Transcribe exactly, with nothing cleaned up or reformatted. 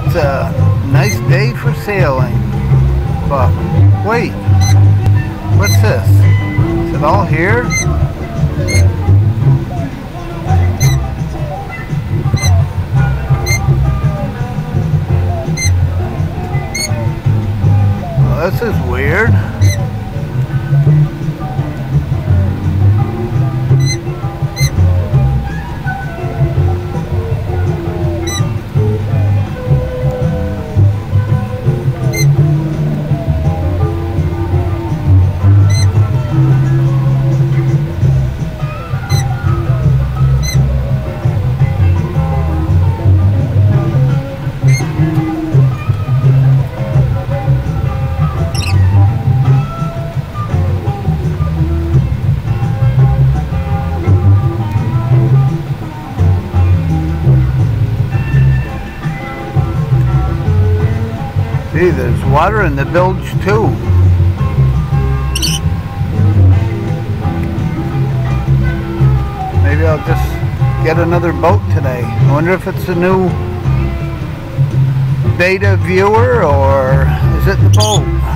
It's a nice day for sailing, but wait, what's this? Is it all here? Well, this is weird. See, there's water in the bilge too. Maybe I'll just get another boat today. I wonder if it's a new beta viewer or is it the boat?